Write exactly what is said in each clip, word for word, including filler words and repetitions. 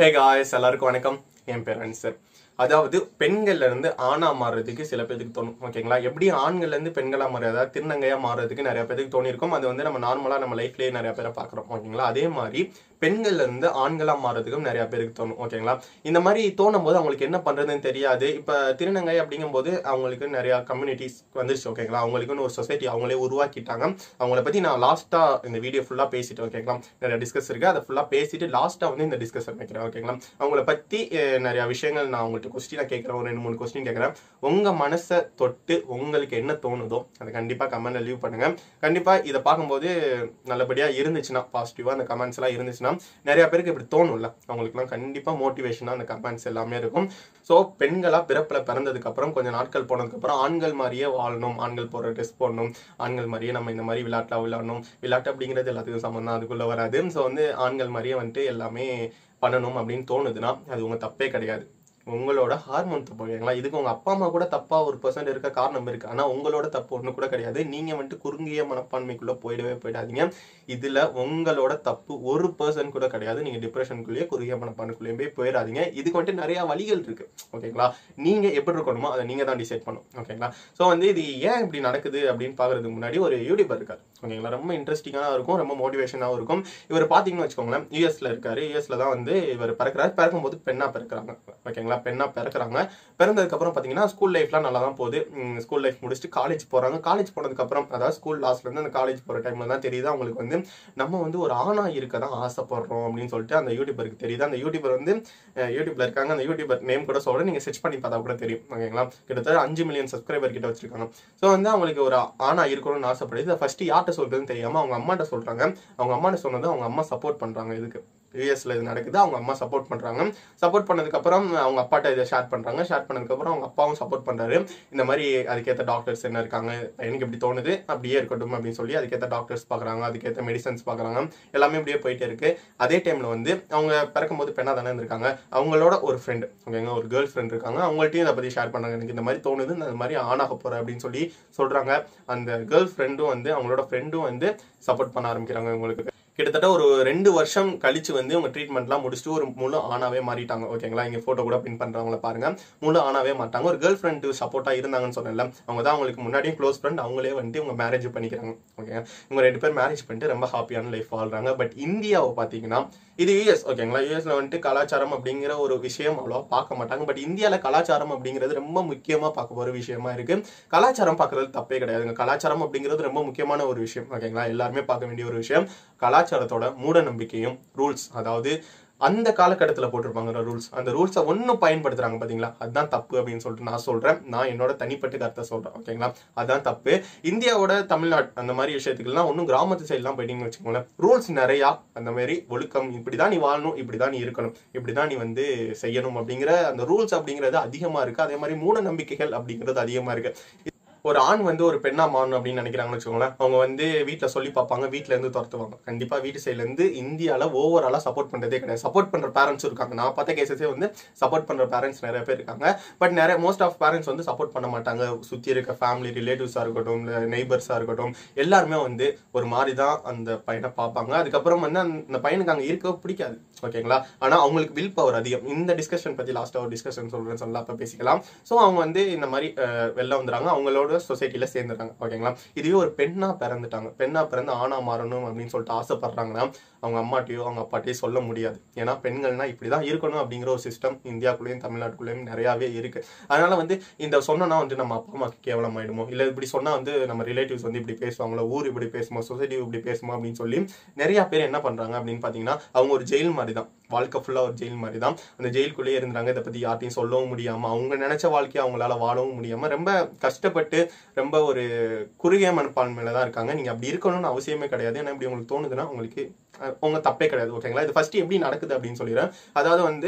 Hey guys, எல்லாருக்கும் வணக்கம். என் பேர் அன்சர். அதாவது பெண்கள்ல இருந்து ஆணா மாறுறதுக்கு சில பேருக்கு தோணும். ஓகேங்களா? எப்படி ஆண்கள்ல இருந்து பெண்களா மாற அதாவது திருநங்கையா மாறுறதுக்கு நிறைய பேருக்கு தோணி இருக்கும். அது வந்து நம்ம நார்மலா நம்ம லைஃப்லயே நிறைய பேரை பார்க்குறோம். ஓகேங்களா? அதே மாதிரி பெண்கள்ல இருந்து ஆண்களா மாறதுக்கும் நிறைய பேருக்கு தோணும். ஓகேங்களா? இந்த மாதிரி தோணும் போது அவங்களுக்கு என்ன பண்றதுன்னு தெரியாது. இப்ப திருநங்கை அப்படிங்கும் போது அவங்களுக்கு நிறைய கம்யூனிட்டிஸ் வந்துருச்சு. ஓகேங்களா? அவங்களுக்குன்னு ஒரு சொசைட்டி அவங்களே உருவாக்கிட்டாங்க. அவங்கள பத்தி நான் லாஸ்டா இந்த வீடியோ ஃபுல்லா பேசிட்டு ஓகேங்களா? நிறைய டிஸ்கஸ் இருக்கு. அதை ஃபுல்லா பேசிட்டு லாஸ்டா வந்து இந்த டிஸ்கஷன் வைக்கிறேன். ஓகேங்களா? அவங்கள பத்தி நிறைய விஷயங்கள் நான் உங்கள்கிட்ட கொஸ்டினா கேட்கிறேன். ஒரு ரெண்டு மூணு கொஸ்டின் கேட்கிறேன். உங்க மனசை தொட்டு உங்களுக்கு என்ன தோணுதோ அதை கண்டிப்பா கமெண்ட்ல லீவ் பண்ணுங்க. கண்டிப்பா இதை பார்க்கும்போது நல்லபடியா இருந்துச்சுன்னா பாசிட்டிவா அந்த கமெண்ட்ஸ் எல்லாம் இருந்துச்சுன்னா நிறைய பேருக்கு இப்படி தோணும்ல, அவங்களுக்குலாம் கண்டிப்பா மோட்டிவேஷனா அந்த கமெண்ட்ஸ் எல்லாமே இருக்கும். ஸோ பெண்களா பிறப்புல பிறந்ததுக்கு அப்புறம் கொஞ்சம் நாட்கள் போனதுக்கு அப்புறம் ஆண்கள் மாதிரியே வாழணும், ஆண்கள் போற ட்ரெஸ் போடணும், ஆண்கள் மாதிரியே நம்ம இந்த மாதிரி விளையாட்டுல விளையாடணும். விளையாட்டு அப்படிங்கிறது எல்லாத்துக்கும் சம்பந்தம், அதுக்குள்ள வராது. ஸோ வந்து ஆண்கள் மாதிரியே வந்துட்டு எல்லாமே பண்ணணும் அப்படின்னு தோணுதுன்னா அது உங்க தப்பே கிடையாது. உங்களோட ஹார்மோன் தப்பு. ஓகேங்களா? இதுக்கு உங்க அப்பா அம்மா கூட தப்பா ஒரு பர்சன்ட் இருக்க காரணம் இருக்கு. ஆனா உங்களோட தப்பு ஒண்ணு கூட கிடையாது. நீங்க வந்துட்டு குறுகிய மனப்பான்மைக்குள்ள போயிடவே போயிடாதீங்க. இதுல உங்களோட தப்பு ஒரு பர்சன்ட் கூட கிடையாது. நீங்க டிப்ரெஷனுக்குள்ளேயே குறுகிய மனப்பான்மைக்குள்ளேயே போய் போயிடாதீங்க. இதுக்கு வந்துட்டு நிறைய வழிகள் இருக்கு. ஓகேங்களா? நீங்க எப்படி இருக்கணுமோ அதை நீங்க தான் டிசைட் பண்ணணும். ஓகேங்களா? ஸோ வந்து இது ஏன் இப்படி நடக்குது அப்படின்னு பாக்குறதுக்கு முன்னாடி ஒரு யூடியூபர் இருக்காரு. ஓகேங்களா? ரொம்ப இன்ட்ரெஸ்டிங்காக இருக்கும், ரொம்ப மோட்டிவேஷனாகவும் இருக்கும். இவர் பாத்தீங்கன்னு வச்சுக்கோங்களேன், யூஎஸ்ல இருக்காரு. யூஎஸ்ல தான் வந்து இவர் பிறக்கிறாரு. பிறக்கும்போது பெண்ணா பிறக்கிறாங்க. ஓகேங்களா? பெண்ணா பிறக்கிறாங்க. பிறந்ததுக்கு அப்புறம் பாத்தீங்கன்னா ஸ்கூல் லைஃப்லாம் நல்லா தான் போகுது. ஸ்கூல் லைஃப் முடிச்சுட்டு காலேஜ் போறாங்க. காலேஜ் போனதுக்கு அப்புறம் அதாவது ஸ்கூல் லாஸ்ட்ல இருந்து அந்த காலேஜ் போற டைம்ல தான் தெரியுது அவங்களுக்கு வந்து நம்ம வந்து ஒரு ஆணா இருக்க தான் ஆசைப்படுறோம் அப்படின்னு சொல்லிட்டு அந்த யூடியூபருக்கு தெரியுது. அந்த யூடியூபர் வந்து யூடியூப்ல இருக்காங்க. அந்த யூடியூபர் நேம் கூட சொல்றேன், நீங்க சர்ச் பண்ணி பார்த்தா கூட தெரியும். ஓகேங்களா? கிட்டத்தட்ட அஞ்சு மில்லியன் சப்ஸ்கிரைபர் கிட்ட வச்சிருக்காங்க. ஸோ வந்து அவங்களுக்கு ஒரு ஆணா இருக்கணும்னு ஆசைப்படுது. ஃபர்ஸ்ட் யார்கிட்ட சொல்றதுன்னு தெரியாம அவங்க அம்மாட்ட சொல்றாங்க. அவங்க அம்மாட்ட சொன்னது அவங்க அம்மா சப்போர்ட் பண்றாங்க. இதுக்கு யூஎஸ்ல இது நடக்குது. அவங்க அம்மா சப்போர்ட் பண்றாங்க. சப்போர்ட் பண்ணதுக்கு அப்புறம் அவங்க அப்பாட்ட இதை ஷேர் பண்றாங்க. ஷேர் பண்ணதுக்கு அப்புறம் அவங்க அப்பாவும் சப்போர்ட் பண்றாரு. இந்த மாதிரி அதுக்கேற்ற டாக்டர்ஸ் என்ன இருக்காங்க, எனக்கு எப்படி தோணுது அப்படியே இருக்கட்டும் அப்படின்னு சொல்லி அதுக்கேற்ற டாக்டர்ஸ் பாக்குறாங்க, அதுக்கேற்ற மெடிசன்ஸ் பாக்குறாங்க. எல்லாமே இப்படியே போயிட்டே இருக்கு. அதே டைம்ல வந்து அவங்க பிறக்கும் போது பெண்ணா தானே இருந்திருக்காங்க. அவங்களோட ஒரு ஃப்ரெண்ட், ஓகேங்க, ஒரு கேர்ள் ஃப்ரெண்ட் இருக்காங்க. அவங்கள்ட்டையும் இதை பத்தி ஷேர் பண்ணாங்க. எனக்கு இந்த மாதிரி தோணுது, இந்த மாதிரி ஆணாக போறேன் அப்படின்னு சொல்லி சொல்றாங்க. அந்த கேர்ள் ஃப்ரெண்டும் வந்து அவங்களோட ஃப்ரெண்டும் வந்து சப்போர்ட் பண்ண ஆரம்பிக்கிறாங்க. உங்களுக்கு கிட்டத்தட்ட ஒரு ரெண்டு வருஷம் கழிச்சு வந்து உங்க ட்ரீட்மெண்ட்லாம் முடிச்சுட்டு ஒரு முழு ஆணாவே மாறிட்டாங்க. ஓகேங்களா? இங்க போட்டோ கூட பின் பண்றவங்கள பாருங்க, முழு ஆணாவே மாட்டாங்க. ஒரு கேர்ள் ஃப்ரெண்ட் சப்போர்ட்டா இருந்தாங்கன்னு சொன்னேன்ல, அவங்க தான் அவங்களுக்கு முன்னாடியும் க்ளோஸ் ஃப்ரெண்ட். அவங்களே வந்து இவங்க மேரேஜ் பண்ணிக்கிறாங்க. ஓகே, இவங்க ரெண்டு பேர் மேரேஜ் பண்ணிட்டு ரொம்ப ஹாப்பியான லைஃப் வாழ்றாங்க. பட் இந்தியாவை பாத்தீங்கன்னா இது யூஎஸ். ஓகேங்களா? யூஎஸ்ல வந்துட்டு கலாச்சாரம் அப்படிங்கிற ஒரு விஷயம் அவ்வளவா பார்க்க மாட்டாங்க. பட் இந்தியால கலாச்சாரம் அப்படிங்கிறது ரொம்ப முக்கியமா பார்க்க போற விஷயமா இருக்கு. கலாச்சாரம் பார்க்கறது தப்பே கிடையாதுங்க. கலாச்சாரம் அப்படிங்கிறது ரொம்ப முக்கியமான ஒரு விஷயம். ஓகேங்களா? எல்லாருமே பார்க்க வேண்டிய ஒரு விஷயம். கலாச்சாரத்தோட மூட நம்பிக்கையும் ரூல்ஸ், அதாவது அந்த காலகட்டத்தில் போட்டிருப்பாங்க ரூல்ஸ், அந்த ரூல்ஸை ஒன்னும் பயன்படுத்துறாங்க பாத்தீங்களா, அதுதான் தப்பு அப்படின்னு சொல்லிட்டு நான் சொல்றேன். நான் என்னோட தனிப்பட்ட கருத்தை சொல்றேன். ஓகேங்களா? அதுதான் தப்பு. இந்தியாவோட தமிழ்நாடு அந்த மாதிரி விஷயத்துக்குலாம் ஒன்னும் கிராமத்து சைட்லாம் போயிட்டீங்கன்னு வச்சுக்கோங்களேன், ரூல்ஸ் நிறையா அந்த மாதிரி ஒழுக்கம், இப்படிதான் நீ வாழணும், இப்படிதான் நீ இருக்கணும், இப்படிதான் நீ வந்து செய்யணும் அப்படிங்கிற அந்த ரூல்ஸ் அப்படிங்கிறது அதிகமா இருக்கு. அதே மாதிரி மூட நம்பிக்கைகள் அப்படிங்கிறது அதிகமா இருக்கு. ஒரு ஆண் வந்து ஒரு பெண்ணா மாறணும் அப்படின்னு நினைக்கிறாங்கன்னு வச்சுக்கோங்களேன், அவங்க வந்து வீட்டுல சொல்லி பார்ப்பாங்க, வீட்டுல இருந்து துரத்துவாங்க. கண்டிப்பா வீட்டு சைட்ல இருந்து இந்தியால ஓவராலா சப்போர்ட் பண்றதே கிடையாது. சப்போர்ட் பண்ற பேரண்ட்ஸும் இருக்காங்க. நான் பார்த்த கேசஸே வந்து சப்போர்ட் பண்ற பேரண்ட்ஸ் நிறைய பேர் இருக்காங்க. பட் நிறைய மோஸ்ட் ஆஃப் பேரண்ட்ஸ் வந்து சப்போர்ட் பண்ண மாட்டாங்க. சுத்தி இருக்க ஃபேமிலி ரிலேட்டிவ்ஸா இருக்கட்டும், நெய்பர்ஸா இருக்கட்டும், எல்லாருமே வந்து ஒரு மாதிரி தான் அந்த பையனை பார்ப்பாங்க. அதுக்கப்புறம் வந்து அந்த பையனுக்கு அங்க இருக்க பிடிக்காது. ஓகேங்களா? ஆனா அவங்களுக்கு வில் பவர் அதிகம். இந்த டிஸ்கஷன் பத்தி லாஸ்டா ஒரு டிஸ்கஷன் சொல்றேன்னு சொல்லலாம், அப்ப பேசிக்கலாம். ஸோ அவங்க வந்து இந்த மாதிரி வெளில வந்துறாங்க, அவங்களோட சொசைட்டில சேர்ந்துறாங்க. ஓகேங்களா? இதுவே ஒரு பெண்ணா பிறந்துட்டாங்க, பெண்ணா பிறந்து ஆணா மாறணும் அப்படின்னு சொல்லிட்டு ஆசைப்படுறாங்கன்னா அவங்க அம்மாட்டையோ அவங்க அப்பாட்டையோ சொல்ல முடியாது. ஏன்னா பெண்கள்னா இப்படிதான் இருக்கணும் அப்படிங்கிற ஒரு சிஸ்டம் இந்தியாக்குள்ளேயும் தமிழ்நாட்டுக்குள்ளேயும் நிறையவே இருக்கு. அதனால வந்து இந்த சொன்னா வந்து நம்ம அப்பா அம்மாக்கு கேவலம் ஆயிடுமோ, இல்ல இப்படி சொன்னா வந்து நம்ம ரிலேட்டிவ்ஸ் வந்து இப்படி பேசுவாங்களோ, ஊர் இப்படி பேசுமோ, சொசைட்டி இப்படி பேசுமோ அப்படின்னு சொல்லி நிறைய பேர் என்ன பண்றாங்க அப்படின்னு பாத்தீங்கன்னா அவங்க ஒரு ஜெயில் மாதிரி தான், வாழ்க்கை ஃபுல்லா ஒரு ஜெயில் மாதிரி தான். அந்த ஜெயிலுக்குள்ளேயே இருந்தாங்க. இதை பத்தி யார்ட்டையும் சொல்லவும் முடியாம, அவங்க நினைச்ச வாழ்க்கையை அவங்களால வாழவும் முடியாம ரொம்ப கஷ்டப்பட்டு ரொம்ப ஒரு குறுகிய மனப்பான்மையில தான் இருக்காங்க. நீங்க அப்படி இருக்கணும்னு அவசியமே கிடையாது. ஏன்னா இப்படி உங்களுக்கு தோணுதுன்னா உங்களுக்கு உங்க தப்பே கிடையாது. ஓகேங்களா? இது ஃபர்ஸ்ட் எப்படி நடக்குது அப்படின்னு சொல்லிடுறேன். அதாவது வந்து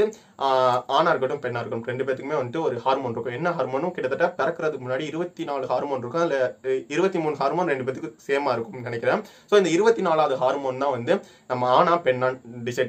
ஆணா இருக்கட்டும் பெண்ணா இருக்கட்டும் ரெண்டு பேத்துக்குமே வந்துட்டு ஒரு ஹார்மோன் இருக்கும். என்ன ஹார்மோனும் கிட்டத்தட்ட பிறக்கிறதுக்கு முன்னாடி இருபத்தி நாலு ஹார்மோன் இருக்கும். அதுல இருபத்தி மூணு ஹார்மோன் ரெண்டு பேத்துக்கு சேமா இருக்கும்னு நினைக்கிறேன். ஸோ இந்த இருபத்தி நாலாவது ஹார்மோன் தான் வந்து நம்ம ஆணா பெண்ணா டிசைட் பண்ணுவோம். ஓகேங்களா?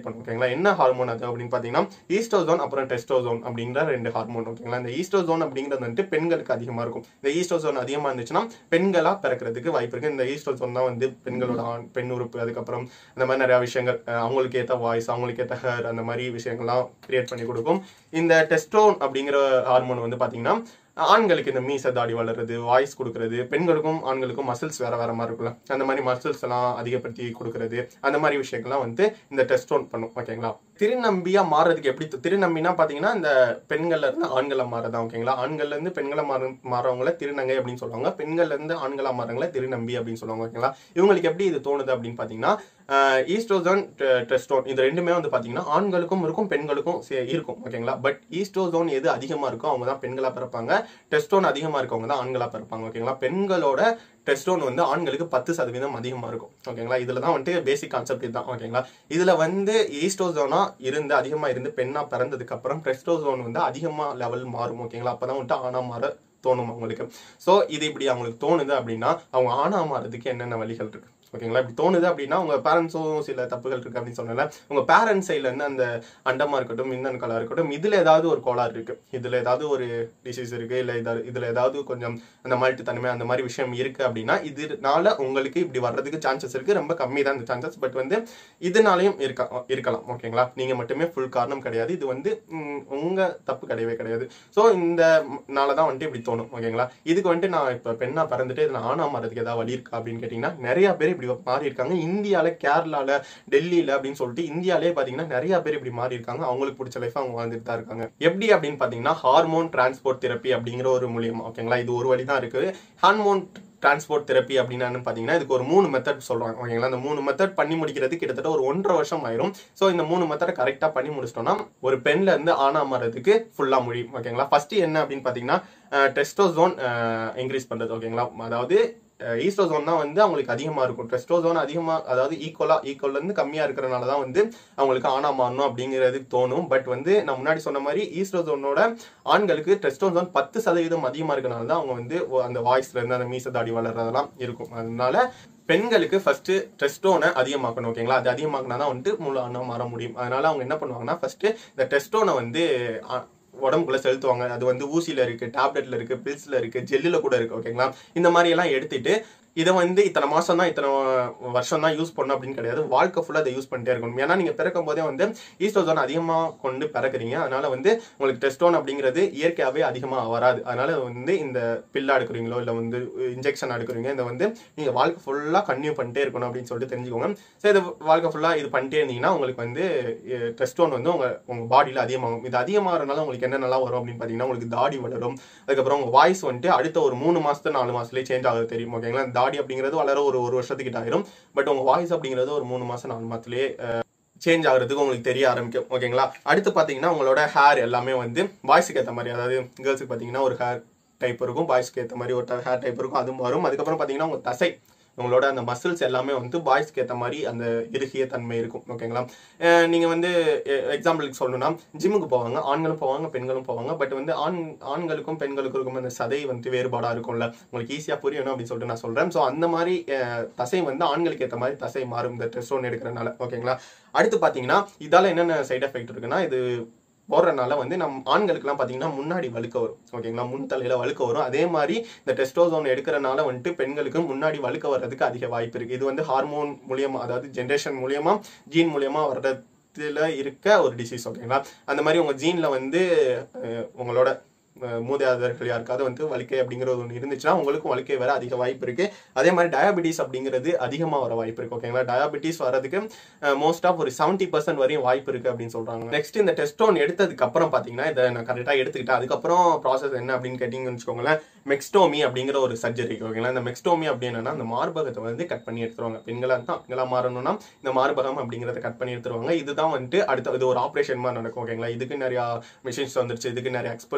ஓகேங்களா. என்ன ஹார்மோன் அது அப்படின்னு பார்த்தீங்கன்னா ஈஸ்ட்ரோசோன் அப்புறம் டெஸ்டோசோன் அப்படிங்கிற ரெண்டு ஹார்மோன். ஓகேங்களா. இந்த ஈஸ்ட்ரோசோன் அப்படிங்கிறது வந்துட்டு பெண்களுக்கு அதிகமாக இருக்கும். இந்த ஈஸ்ட்ரோசோன் அதிகமாக இருந்துச்சுன்னா பெண்களா பிறக்கிறதுக்கு வாய்ப்பு இருக்கு. இந்த ஈஸ்ட்ரோசோன் தான் வந்து பெண்களோட ஆண் பெண் உறுப்பு, அதுக்கப்புறம் இந்த மாதிரி நிறைய விஷயங்கள் அவங்களுக்கு ஏற்ற வாய்ஸ், அவங்களுக்கு ஏற்ற ஹேர், அந்த மாதிரி விஷயங்கள்லாம் கிரியேட் பண்ணி கொடுக்கும். இந்த டெஸ்டோன் அப்படிங்கிற ஹார்மோன் வந்து பார்த்தீங்கன்னா ஆண்களுக்கு இந்த மீச தாடி வளர்றது, வாய்ஸ் கொடுக்கறது, பெண்களுக்கும் ஆண்களுக்கும் மசில்ஸ் வேற வேற மாதிரி இருக்குல்ல, அந்த மாதிரி மசில்ஸ் எல்லாம் அதிகப்படுத்தி கொடுக்கறது, அந்த மாதிரி விஷயங்கள்லாம் வந்து இந்த டெஸ்டோன் பண்ணும். ஓகேங்களா. திருநம்பியா மாறதுக்கு எப்படி, திருநம்பினா பாத்தீங்கன்னா இந்த பெண்கள்ல இருந்து ஆண்களா மாறதான். ஓகேங்களா. ஆண்கள்ல இருந்து பெண்களை மாற மாறவங்கள திருநங்கை அப்படின்னு சொல்லுவாங்க, பெண்கள்ல இருந்து ஆண்களா மாறவங்கள திருநம்பி அப்படின்னு சொல்லுவாங்க. ஓகேங்களா. இவங்களுக்கு எப்படி இது தோணுது அப்படின்னு பாத்தீங்கன்னா ஈஸ்ட்ரோசோன் டெஸ்டோன் இது ரெண்டுமே வந்து பாத்தீங்கன்னா ஆண்களுக்கும் இருக்கும் பெண்களுக்கும் இருக்கும். ஓகேங்களா. பட் ஈஸ்ட்ரோசோன் எது அதிகமா இருக்கோ அவங்க தான் பெண்களா பிறப்பாங்க, டெஸ்டோன் அதிகமா இருக்கவங்க தான் ஆண்களா பிறப்பாங்க. ஓகேங்களா. பெண்களோட டெஸ்டோன் வந்து ஆண்களுக்கு பத்து சதவீதம் அதிகமா இருக்கும். ஓகேங்களா. இதுல தான் வந்துட்டு பேசிக் கான்செப்ட் இதுதான். ஓகேங்களா. இதுல வந்து ஈஸ்ட்ரோசோனா இருந்து அதிகமா இருந்து பெண்ணா பிறந்ததுக்கு அப்புறம் டெஸ்டோசோன் வந்து அதிகமா லெவல் மாறும். ஓகேங்களா. அப்பதான் வந்துட்டு ஆனா மாற தோணும் அவங்களுக்கு. சோ இது இப்படி அவங்களுக்கு தோணுது அப்படின்னா அவங்க ஆனா மாறதுக்கு என்னென்ன வழிகள் இருக்கு. ஓகேங்களா. இப்படி தோணுது அப்படின்னா உங்க பேரண்ட்ஸும் சில தப்புகள் இருக்கு அப்படின்னு சொன்னால உங்க பேரண்ட்ஸ் சைட்ல இருந்து அந்த அண்டமா இருக்கட்டும், மின்னன் கலா இருக்கட்டும், இதுல ஏதாவது ஒரு கோளாறு இருக்கு, இதுல ஏதாவது ஒரு டிசீஸ் இருக்கு, இல்ல இதுல ஏதாவது கொஞ்சம் அந்த மால்ட்டுத்தன்மை அந்த மாதிரி விஷயம் இருக்கு அப்படின்னா இதனால உங்களுக்கு இப்படி வர்றதுக்கு சான்சஸ் இருக்கு. ரொம்ப கம்மி தான் இந்த சான்சஸ், பட் வந்து இதனாலையும் இருக்க இருக்கலாம். ஓகேங்களா. நீங்க மட்டுமே ஃபுல் காரணம் கிடையாது, இது வந்து உங்க தப்பு கிடையவே கிடையாது. ஸோ இந்த நாளதான் வந்துட்டு இப்படி தோணும். ஓகேங்களா. இதுக்கு வந்துட்டு நான் இப்ப பெண்ணா பிறந்துட்டு இதுல ஆனா மாறதுக்கு ஏதாவது வழி இருக்கா அப்படின்னு கேட்டீங்கன்னா நிறைய பேர் இப்படி மாறி இருக்காங்க. இந்தியால, கேரளால, டெல்லியில அப்படின்னு சொல்லிட்டு இந்தியாலே பாத்தீங்கன்னா நிறைய பேர் இப்படி மாறி இருக்காங்க. அவங்களுக்கு பிடிச்ச லைஃப் அவங்க வாழ்ந்துட்டு தான் இருக்காங்க. எப்படி அப்படின்னு பாத்தீங்கன்னா ஹார்மோன் டிரான்ஸ்போர்ட் தெரப்பி அப்படிங்கிற ஒரு மூலியமா. ஓகேங்களா. இது ஒரு வழி தான் இருக்கு. ஹார்மோன் டிரான்ஸ்போர்ட் தெரப்பி அப்படின்னா பாத்தீங்கன்னா இதுக்கு ஒரு மூணு மெத்தட் சொல்றாங்க. ஓகேங்களா. இந்த மூணு மெத்தட் பண்ணி முடிக்கிறது கிட்டத்தட்ட ஒரு ஒன்றரை வருஷம் ஆயிரும். சோ இந்த மூணு மெத்தடை கரெக்டா பண்ணி முடிச்சிட்டோம்னா ஒரு பெண்ல இருந்து ஆனா மாறதுக்கு ஃபுல்லா முடியும். ஓகேங்களா. ஃபர்ஸ்ட் என்ன அப்படின்னு பாத்தீங்கன்னா டெஸ்டோசோன் இன்க்ரீஸ் பண்றது. ஓகேங்களா. அதாவது ஈஸ்ட்ரோசோன் தான் வந்து அவங்களுக்கு அதிகமா இருக்கும். டெஸ்டோசோன் அதிகமா, அதாவது ஈக்குவலா ஈக்குவல்ல இருந்து கம்மியா இருக்கிறனால தான் வந்து அவங்களுக்கு ஆனா மாறணும் அப்படிங்கிறது தோணும். பட் வந்து நான் முன்னாடி சொன்ன மாதிரி ஈஸ்ட்ரோசோனோட ஆண்களுக்கு டெஸ்டோசோன் பத்து சதவீதம் அதிகமா இருக்கனால தான் அவங்க வந்து அந்த வாய்ஸ்ல இருந்து அந்த மீச தாடி வளர்றதெல்லாம் இருக்கும். அதனால பெண்களுக்கு ஃபர்ஸ்ட் டெஸ்டோனை அதிகமாக்கணும். ஓகேங்களா. அது அதிகமாக்கினா தான் வந்துட்டு முழு ஆணா மாற முடியும். அதனால அவங்க என்ன பண்ணுவாங்கன்னா ஃபர்ஸ்ட் இந்த டெஸ்டோனை வந்து உடம்புக்குள்ள செலுத்துவாங்க. அது வந்து ஊசியில இருக்கு, டேப்லெட்ல இருக்கு, பில்ஸ்ல இருக்கு, ஜெல்லுல கூட இருக்கு. ஓகேங்களா. இந்த மாதிரி எல்லாம் எடுத்துட்டு இதை வந்து இத்தனை மாசம் தான் இத்தனை வருஷம் தான் யூஸ் பண்ணணும் அப்படின்னு கிடையாது. வாழ்க்கை ஃபுல்லா அதை யூஸ் பண்ணிட்டே இருக்கணும். ஏன்னா நீங்க பிறக்கும் போதே வந்து ஈஸ்ட்ரோசோன் அதிகமா கொண்டு பிறக்குறீங்க. அதனால வந்து உங்களுக்கு டெஸ்டோன் அப்படிங்கிறது இயற்கையாவே அதிகமா வராது. அதனால வந்து இந்த பில்லா எடுக்கிறீங்களோ இல்ல வந்து இன்ஜெக்ஷன் எடுக்கிறீங்க, இதை வந்து நீங்க வாழ்க்கை ஃபுல்லா கன்டினியூ பண்ணிட்டே இருக்கணும் அப்படின்னு சொல்லிட்டு தெரிஞ்சுக்கோங்க. சரி, இது வாழ்க்கை ஃபுல்லா இது பண்ணிட்டே இருந்தீங்கன்னா உங்களுக்கு வந்து டெஸ்டோன் வந்து உங்க உங்க பாடியில அதிகமாகும். இது அதிகமாகறதுனால உங்களுக்கு என்னென்னலாம் வரும் அப்படின்னு பாத்தீங்கன்னா உங்களுக்கு தாடி வளரும். அதுக்கப்புறம் உங்க வாய்ஸ் வந்துட்டு அடுத்த ஒரு மூணு மாசத்து நாலு மாசத்துலயே சேஞ்ச் ஆகுது தெரியும். ஓகேங்களா. தாடி அப்படிங்கிறது வளர ஒரு ஒரு வருஷத்துக்கிட்ட ஆயிரும். பட் உங்க வாய்ஸ் அப்படிங்கிறது ஒரு மூணு மாசம் நாலு மாசத்துலயே சேஞ்ச் ஆகுறதுக்கு உங்களுக்கு தெரிய ஆரம்பிக்கும். ஓகேங்களா. அடுத்து பாத்தீங்கன்னா உங்களோட ஹேர் எல்லாமே வந்து வாய்ஸுக்கு ஏற்ற மாதிரி, அதாவது கேர்ள்ஸுக்கு பாத்தீங்கன்னா ஒரு ஹேர் டைப் இருக்கும், பாய்ஸ்க்கு ஏற்ற மாதிரி ஒரு ஹேர் டைப் இருக்கும், அது மாறும். அதுக்கப்புறம் பாத்தீங்கன்னா உங்க தசை, உங்களோட அந்த மசில்ஸ் எல்லாமே வந்து பாய்ஸ்க்கு ஏற்ற மாதிரி அந்த இறுகிய தன்மை இருக்கும். ஓகேங்களா. நீங்க வந்து எக்ஸாம்பிளுக்கு சொல்லணும்னா ஜிம்முக்கு போவாங்க, ஆண்களும் போவாங்க, பெண்களும் போவாங்க. பட் வந்து ஆண் ஆண்களுக்கும் பெண்களுக்கும் இருக்கும் அந்த சதை வந்து வேறுபாடா இருக்கும்ல, உங்களுக்கு ஈஸியா புரியணும் அப்படின்னு சொல்லிட்டு நான் சொல்றேன். ஸோ அந்த மாதிரி தசை வந்து ஆண்களுக்கு ஏற்ற மாதிரி தசை மாறும் இந்த டெஸ்டோன் எடுக்கிறனால. ஓகேங்களா. அடுத்து பாத்தீங்கன்னா இதால என்னென்ன சைட் எஃபெக்ட் இருக்குன்னா, இது போடுறதுனால வந்து நம்ம ஆண்களுக்குலாம் பாத்தீங்கன்னா முன்னாடி வழுக்க வரும். ஓகேங்களா. முன் தலையில வழுக்க வரும். அதே மாதிரி இந்த டெஸ்டோசோன் எடுக்கிறனால வந்துட்டு பெண்களுக்கு முன்னாடி வழுக்க வர்றதுக்கு அதிக வாய்ப்பு இருக்கு. இது வந்து ஹார்மோன் மூலியமா, அதாவது ஜென்ரேஷன் மூலியமா, ஜீன் மூலியமா வர்றதுல இருக்க ஒரு டிசீஸ். ஓகேங்களா. அந்த மாதிரி உங்க ஜீன்ல வந்து உங்களோட மூதாதையர்கள் யாருக்காவது வந்து வலிக்கை அப்படிங்கிறது ஒன்று இருந்துச்சுன்னா உங்களுக்கும் வலிக்கை வர அதிக வாய்ப்பு இருக்கு. அதே மாதிரி டயாபிட்டிஸ் அப்படிங்கிறது அதிகமாக வர வாய்ப்பு இருக்கு. ஓகேங்களா. டயாபிட்டிஸ் வரதுக்கு மோஸ்ட் ஆஃப் ஒரு செவன்டி பர்சன்ட் வரையும் வாய்ப்பு இருக்கு அப்படின்னு சொல்றாங்க. நெக்ஸ்ட் இந்த டெஸ்டோன் எடுத்ததுக்கு அப்புறம் பாத்தீங்கன்னா இதை நான் கரெக்டாக எடுத்துக்கிட்டேன். அதுக்கப்புறம் ப்ராசஸ் என்ன அப்படின்னு கேட்டீங்கன்னு வச்சுக்கோங்களேன், மெக்ஸ்டோமி அப்படிங்கிற ஒரு சர்ஜரி. ஓகேங்களா. இந்த மெக்ஸ்டோமி அப்படின்னா அந்த மார்பகத்தை வந்து கட் பண்ணி எடுத்துருவாங்க. பெண்களா தான் பெண்களா மாறணும்னா இந்த மார்பகம் அப்படிங்கிறத கட் பண்ணி எடுத்துருவாங்க. இதுதான் வந்துட்டு அடுத்த இது ஒரு ஆப்ரேஷன் மாதிரி நடக்கும். ஓகேங்களா. இதுக்கு நிறைய மிஷின்ஸ் வந்துருச்சு, இதுக்கு நிறைய எக்ஸ்பர்ட்ஸ் டாக்டர்ஸ்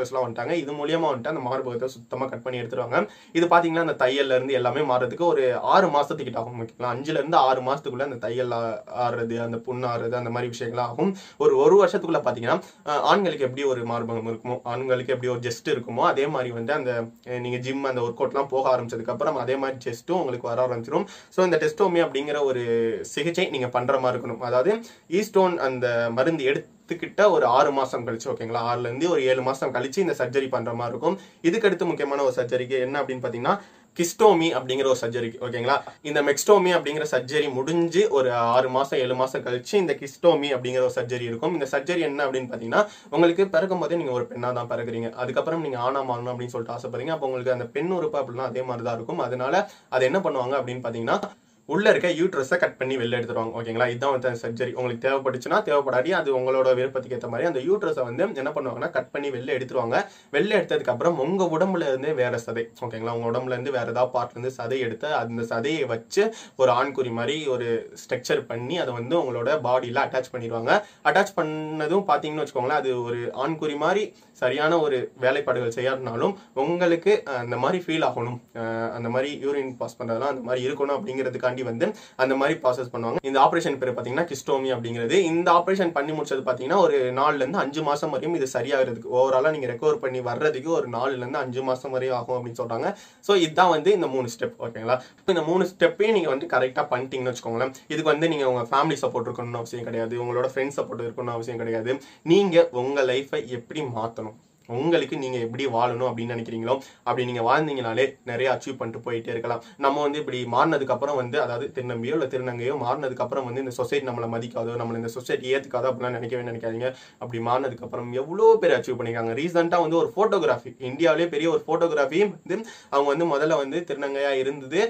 டாக்டர்ஸ்லாம் வந்துட்டாங்க. இது மூலியமா வந்துட்டு அந்த மார்பகத்தை சுத்தமாக கட் பண்ணி எடுத்துருவாங்க. இது பார்த்தீங்கன்னா அந்த தையல்ல இருந்து எல்லாமே மாறதுக்கு ஒரு ஆறு மாசத்துக்கிட்ட ஆகும். ஓகேங்களா, அஞ்சுல இருந்து ஆறு மாசத்துக்குள்ள அந்த தையல் ஆறுறது, அந்த புண்ணு ஆறுறது, அந்த மாதிரி விஷயங்கள் ஆகும். ஒரு ஒரு வருஷத்துக்குள்ள பார்த்தீங்கன்னா ஆண்களுக்கு எப்படி ஒரு மார்பகம் இருக்குமோ, ஆண்களுக்கு எப்படி ஒரு ஜெஸ்ட் இருக்குமோ, அதே மாதிரி வந்து அந்த நீங்க ஜிம் அந்த ஒர்க் அவுட்லாம் போக ஆரம்பிச்சதுக்கு அப்புறம் அதே மாதிரி செஸ்ட்டும் உங்களுக்கு வர ஆரம்பிச்சிடும். ஸோ இந்த டெஸ்டோமி அப்படிங்கிற ஒரு சிகிச்சை நீங்க பண்ற மாதிரி இருக்கணும். அதாவது ஈஸ்டோன் அந்த மருந்து எடுத்துக்கிட்ட ஒரு ஆறு மாசம் கழிச்சு, ஓகேங்களா, ஆறுல இருந்து ஒரு ஏழு மாசம் கழிச்சு இந்த சர்ஜரி பண்ற மாதிரி இருக்கும். இதுக்கு அடுத்து முக்கியமான ஒரு சர்ஜரிக்கு என்ன அப்படின்னு பாத்தீங்கன்னா கிஸ்டோமி அப்படிங்கிற ஒரு சர்ஜரி. ஓகேங்களா, இந்த மெக்ஸ்டோமி அப்படிங்கிற சர்ஜரி முடிஞ்சு ஒரு ஆறு மாசம் ஏழு மாசம் கழிச்சு இந்த கிஸ்டோமி அப்படிங்கிற ஒரு சர்ஜரி இருக்கும். இந்த சர்ஜரி என்ன அப்படின்னு பாத்தீங்கன்னா, உங்களுக்கு பிறக்கும் போதே நீங்க ஒரு பெண்ணா தான் பிறகுறீங்க. அதுக்கப்புறம் நீங்க ஆனா மாறணும் அப்படின்னு சொல்லிட்டு ஆசைப்படுறீங்க. அப்போ உங்களுக்கு அந்த பெண் உறுப்பு அப்படின்னா அதே மாதிரி தான் இருக்கும். அதனால அது என்ன பண்ணுவாங்க அப்படின்னு பாத்தீங்கன்னா, உள்ள இருக்க யூட்ரஸை கட் பண்ணி வெளில எடுத்துருவாங்க. ஓகேங்களா, இதுதான் வந்து சர்ஜரி. உங்களுக்கு தேவைப்பட்டுச்சுன்னா தேவைப்படாடி அது உங்களோட விருப்பத்துக்கு ஏற்ற மாதிரி அந்த யூட்ரஸை வந்து என்ன பண்ணுவாங்கன்னா கட் பண்ணி வெளில எடுத்துருவாங்க. வெளில எடுத்ததுக்கு அப்புறம் உங்க உடம்புல இருந்தே வேற சதை, ஓகேங்களா, உங்க உடம்புல இருந்து வேற ஏதாவது பார்ட்ல இருந்து சதை எடுத்து அந்த சதையை வச்சு ஒரு ஆண்குறி மாதிரி ஒரு ஸ்ட்ரக்சர் பண்ணி அதை வந்து உங்களோட பாடியில அட்டாச் பண்ணிடுவாங்க. அட்டாச் பண்ணதும் பாத்தீங்கன்னு வச்சுக்கோங்களேன், அது ஒரு ஆண்குறி மாதிரி சரியான ஒரு வேலைப்பாடுகள் செய்யாதனாலும் உங்களுக்கு அந்த மாதிரி ஃபீல் ஆகணும், அந்த மாதிரி யூரின் பாஸ் பண்றதுலாம் அந்த மாதிரி இருக்கணும் அப்படிங்கிறதுக்காண்டி வந்து அந்த மாதிரி ப்ராசஸ் பண்ணுவாங்க. இந்த ஆபரேஷன் பேர் பாத்தீங்கன்னா கிஸ்டோமி அப்படிங்கிறது. இந்த ஆபரேஷன் பண்ணி முடிச்சது பாத்தீங்கன்னா ஒரு நாலுல இருந்து அஞ்சு மாசம் வரையும் இது சரியாகிறதுக்கு, ஓவராலா நீங்க ரெக்கவர் பண்ணி வர்றதுக்கு ஒரு நாலுல இருந்து அஞ்சு மாசம் வரையும் ஆகும் அப்படின்னு சொல்றாங்க. சோ இதுதான் வந்து இந்த மூணு ஸ்டெப். ஓகேங்களா, இந்த மூணு ஸ்டெப்பையும் நீங்க வந்து கரெக்டா பண்ணிட்டீங்கன்னு வச்சுக்கோங்களேன், இதுக்கு வந்து நீங்க உங்க ஃபேமிலி சப்போர்ட் இருக்கணும்னு அவசியம் கிடையாது, உங்களோட ஃப்ரெண்ட்ஸ் சப்போர்ட் இருக்கணும்னு அவசியம் கிடையாது. நீங்க உங்க லைஃபை எப்படி மாத்தணும், உங்களுக்கு நீங்க எப்படி வாழணும் அப்படின்னு நினைக்கிறீங்களோ அப்படி நீங்க வாழ்ந்தீங்கனாலே நிறைய அச்சீவ் பண்ணிட்டு போயிட்டே இருக்கலாம். நம்ம வந்து இப்படி மாறினதுக்கு அப்புறம் வந்து, அதாவது திருநம்பியோ இல்ல திருநங்கையோ மாறினதுக்கு அப்புறம் வந்து இந்த சொசைட்டி நம்மளை மதிக்காதோ, நம்மள இந்த சொசைட்டி ஏத்துக்காதோ அப்படிலாம் நினைக்கவே நினைக்காதீங்க. அப்படி மாறினதுக்கு அப்புறம் எவ்வளவு பேர் அச்சீவ் பண்ணிருக்காங்க. ரீசெண்டா வந்து ஒரு போட்டோகிராஃபி, இந்தியாவிலேயே பெரிய ஒரு போட்டோகிராஃபி வந்து அவங்க வந்து முதல்ல வந்து திருநங்கையா இருந்தது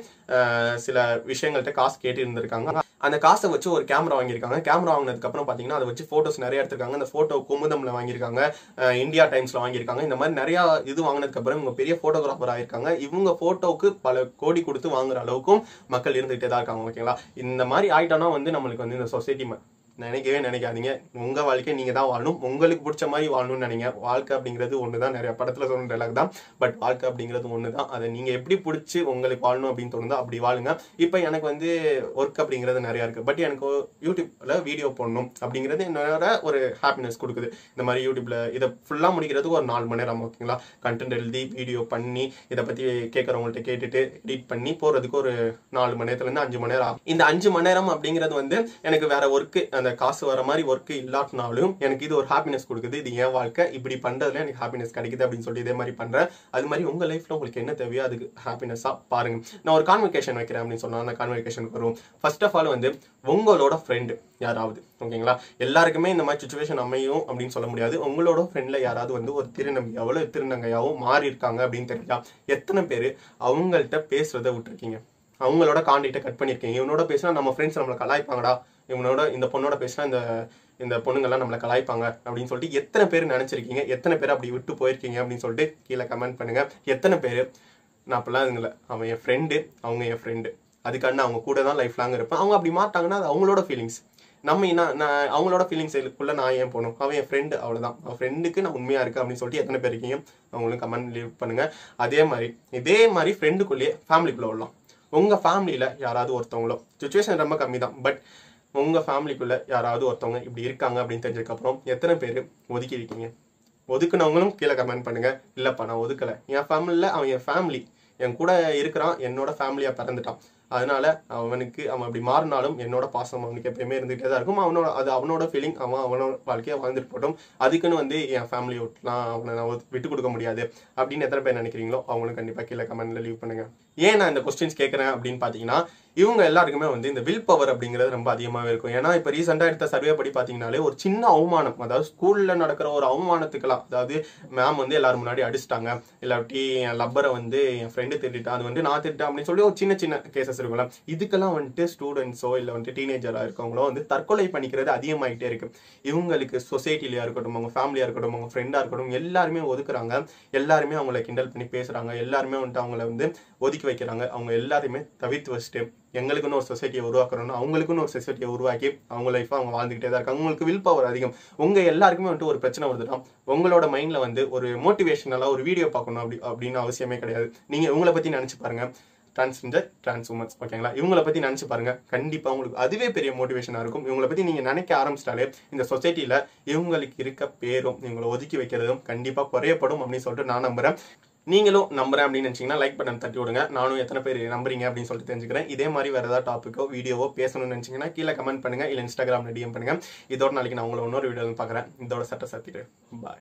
சில விஷயங்கள்ட்ட காசு கேட்டு இருந்திருக்காங்க. அந்த காசை வச்சு ஒரு கேமரா வாங்கியிருக்காங்க. கேமரா வாங்கினதுக்கு அப்புறம் பாத்தீங்கன்னா அதை வச்சு போட்டோஸ் நிறைய எடுத்திருக்காங்க. அந்த போட்டோ குமுதம்ல வாங்கியிருக்காங்க, இந்தியா டைம்ஸ்ல வாங்கியிருக்காங்க. இந்த மாதிரி நிறைய இது வாங்கினதுக்கு அப்புறம் இவங்க பெரிய போட்டோகிராஃபர் ஆயிருக்காங்க. இவங்க போட்டோவுக்கு பல கோடி கொடுத்து வாங்குற அளவுக்கும் மக்கள் இருந்துகிட்டே தான் இருக்காங்க. ஓகேங்களா, இந்த மாதிரி ஆயிட்டோம்னா வந்து நம்மளுக்கு வந்து இந்த சொசைட்டி நினைக்கவே நினைக்காதீங்க. உங்க வாழ்க்கையை நீங்க தான் வாழணும், உங்களுக்கு பிடிச்ச மாதிரி வாழணும்னு நினைங்க. வாழ்க்கை அப்படிங்கிறது ஒண்ணுதான், நிறைய படத்துல சொல்ற டைலாக் தான், பட் வாழ்க்கை அப்படிங்கிறது ஒண்ணுதான். அதை நீங்க எப்படி பிடிச்சி உங்களுக்கு வாழணும் அப்படின்னு தோணுதோ அப்படி வாழுங்க. இப்ப எனக்கு வந்து ஒர்க் அப்படிங்கிறது நிறைய இருக்கு, பட் எனக்கு யூடியூப்ல வீடியோ போடணும் அப்படிங்கிறது என்னோட ஒரு ஹாப்பினஸ் கொடுக்குது. இந்த மாதிரி யூடியூப்ல இதை ஃபுல்லா முடிக்கிறதுக்கு ஒரு நாலு மணி நேரம், ஓகேங்களா, கண்டென்ட் எழுதி வீடியோ பண்ணி இதை பத்தி கேட்கறவங்கள்ட்ட கேட்டுட்டு எடிட் பண்ணி போறதுக்கு ஒரு நாலு மணி நேரத்துல இருந்து அஞ்சு மணி நேரம் ஆகும். இந்த அஞ்சு மணி நேரம் அப்படிங்கிறது வந்து எனக்கு வேற ஒர்க்கு, அந்த காசு வர மாதிரி ஒர்க் இல்லாட்டினாலும் எனக்கு இது ஒரு ஹாப்பினஸ் கொடுக்குது. இது என் வாழ்க்கை, இப்படி பண்றதுல எனக்கு ஹாப்பினஸ் கிடைக்குது அப்படின்னு சொல்லி இதே மாதிரி பண்றேன். அது மாதிரி உங்க லைஃப்ல உங்களுக்கு என்ன தேவையோ அதுக்கு ஹாப்பினஸா பாருங்க. நான் ஒரு கான்வெகேஷன் வைக்கிறேன் அப்படின்னு சொன்னா அந்த கான்வெகேஷனுக்கு வரும். ஃபர்ஸ்ட் ஆஃப் ஆல் வந்து உங்களோட ஃப்ரெண்டு யாராவது, ஓகேங்களா, எல்லாருக்குமே இந்த மாதிரி சுச்சுவேஷன் அமையும் அப்படின்னு சொல்ல முடியாது. உங்களோட ஃப்ரெண்ட்ல யாராவது வந்து ஒரு திருநங்கையாவோ இல்லை திருநங்கையாவோ மாறி இருக்காங்க அப்படின்னு தெரிஞ்சா எத்தனை பேர் அவங்கள்ட்ட பேசுறதை விட்டுருக்கீங்க, அவங்களோட கான்டாக்டை கட் பண்ணிருக்கீங்க. இவனோட பேசினா நம்ம ஃப்ரெண்ட்ஸ் நம்மளை கலாய்ப்பாங்கடா, இவனோட இந்த பொண்ணோட பேசினா இந்த இந்த பொண்ணுங்கள்லாம் நம்மளை கலாய்ப்பாங்க அப்படின்னு சொல்லிட்டு எத்தனை பேர் நினைச்சிருக்கீங்க, எத்தனை பேர் அப்படி விட்டு போயிருக்கீங்க அப்படின்னு சொல்லிட்டு கீழே கமெண்ட் பண்ணுங்க. எத்தனை பேர் நான் அப்பெல்லாம் இல்லை, அவன் என் ஃப்ரெண்டு, அவங்க என் ஃப்ரெண்டு, அதுக்கான அவங்க கூட தான் லைஃப் லாங் இருப்பேன். அவங்க அப்படி மாட்டாங்கன்னா அது அவங்களோட ஃபீலிங்ஸ். நம்ம என்ன, நான் அவங்களோட ஃபீலிங்ஸ்க்குள்ள நான் ஏன் போகணும், அவன் என் ஃப்ரெண்டு, அவ்வளோதான். அவன் ஃப்ரெண்டுக்கு நான் உண்மையா இருக்கு அப்படின்னு சொல்லிட்டு எத்தனை பேர் இருக்கீங்க அவங்களும் கமெண்ட் லீவ் பண்ணுங்க. அதே மாதிரி இதே மாதிரி ஃப்ரெண்டுக்குள்ளேயே ஃபேமிலிக்குள்ள வரலாம். உங்க ஃபேமிலியில யாராவது ஒருத்தவங்களோ, சுச்சுவேஷன் ரொம்ப கம்மி தான், பட் உங்க ஃபேமிலிக்குள்ள யாராவது ஒருத்தவங்க இப்படி இருக்காங்க அப்படின்னு தெரிஞ்சதுக்கு அப்புறம் எத்தனை பேர் ஒதுக்கி இருக்கீங்க? ஒதுக்குனவங்களும் கீழே கமெண்ட் பண்ணுங்க. இல்லப்பா நான் ஒதுக்கல, என் ஃபேமிலியில அவன் என் ஃபேமிலி, என் கூட இருக்கிறான், என்னோட ஃபேமிலியா பிறந்துட்டான், அதனால அவனுக்கு அவன் அப்படி மாறினாலும் என்னோட பாசம் அவனுக்கு எப்பயுமே இருந்துகிட்டே தான் இருக்கும். அவனோட அது அவனோட ஃபீலிங், அவன் அவனோட வாழ்க்கையை வாழ்ந்துட்டு போட்டோம். அதுக்குன்னு வந்து என் ஃபேமிலியை விட்டுலாம் அவனை நான் விட்டு கொடுக்க முடியாது அப்படின்னு எத்தனை பேர் நினைக்கிறீங்களோ அவங்களும் கண்டிப்பா கீழே கமெண்ட்ல லீவ் பண்ணுங்க. ஏன் நான் இந்த கொஸ்டின்ஸ் கேட்கறேன் அப்படின்னு பாத்தீங்கன்னா, இவங்க எல்லாருக்குமே வந்து இந்த வில் பவர் அப்படிங்கிறது ரொம்ப அதிகமாகவே இருக்கும். ஏன்னா இப்போ ரீசெண்டா எடுத்த சர்வே படி பாத்தீங்கன்னாலே ஒரு சின்ன அவமானம், அதாவது ஸ்கூல்ல நடக்கிற ஒரு அவமானத்துக்கெல்லாம், அதாவது மேம் வந்து எல்லாரும் முன்னாடி அடிச்சிட்டாங்க, இல்லாட்டி என் லப்பரை வந்து என் ஃப்ரெண்டு திட்டான், அது வந்து நான் திட்டேன் அப்படின்னு சொல்லி ஒரு சின்ன சின்ன கேசஸ் இருக்கும்ல, இதுக்கெல்லாம் வந்துட்டு ஸ்டூடெண்ட்ஸோ இல்லை வந்துட்டு டீனேஜரா இருக்கவங்களோ வந்து தற்கொலை பண்ணிக்கிறது அதிகமாகிட்டே இருக்கு. இவங்களுக்கு சொசைட்டிலயா இருக்கட்டும், அவங்க ஃபேமிலியா இருக்கட்டும், அவங்க ஃப்ரெண்டா இருக்கட்டும், எல்லாருமே ஒதுக்குறாங்க, எல்லாருமே அவங்களை கிண்டல் பண்ணி பேசுறாங்க, எல்லாருமே வந்துட்டு அவங்களை வந்து ஒதுக்கி வைக்கிறாங்க அவங்க எல்லாத்தையுமே தவிர்த்து வச்சுட்டு எங்களுக்குன்னு ஒரு சொசைட்டியை உருவாக்கணும்னு அவங்களுக்குன்னு ஒரு சொசைட்டியை உருவாக்கி அவங்க லைஃப்பை அவங்க வாழ்ந்துகிட்டே தான் இருக்காங்க. உங்களுக்கு வில் பவர் அதிகம். உங்க எல்லாருக்குமே வந்துட்டு ஒரு பிரச்சனை வருதுன்னா உங்களோட மைண்ட்ல வந்து ஒரு மோட்டிவேஷனலா ஒரு வீடியோ பார்க்கணும் அப்படி அப்படின்னு அவசியமே கிடையாது. நீங்க உங்களை பத்தி நினைச்சு பாருங்க, டிரான்ஸ்ஜெண்டர் டிரான்ஸ் உமன்ஸ் ஓகேங்களா, இவங்களை பத்தி நினைச்சு பாருங்க, கண்டிப்பா உங்களுக்கு அதுவே பெரிய மோட்டிவேஷனா இருக்கும். இவங்களை பத்தி நீங்க நினைக்க ஆரம்பிச்சிட்டாலே இந்த சொசைட்டில இவங்களுக்கு இருக்க பேரும் இவங்களை ஒதுக்கி வைக்கிறதும் கண்டிப்பா குறையப்படும் அப்படின்னு சொல்லிட்டு நான் நம்புறேன். நீங்களும் நம்புறேன் அப்படின்னு நினைச்சீங்கன்னா லைக் பட்டன் தட்டி விடுங்க. நானும் எத்தனை பேர் நம்புறீங்க அப்படின்னு சொல்லிட்டு தெரிஞ்சுக்கிறேன். இதே மாதிரி வேற ஏதாவது டாப்பிக்கோ வீடியோவோ பேசணும்னு நினைச்சீங்கன்னா கீழே கமெண்ட் பண்ணுங்க, இல்லை இன்ஸ்டாகிராம்ல டிஎம் பண்ணுங்க. இதோட நாளைக்கு நான் உங்களை இன்னொரு வீடியோ பார்க்குறேன். இதோட சட்ட சத்திட்டு பாய்.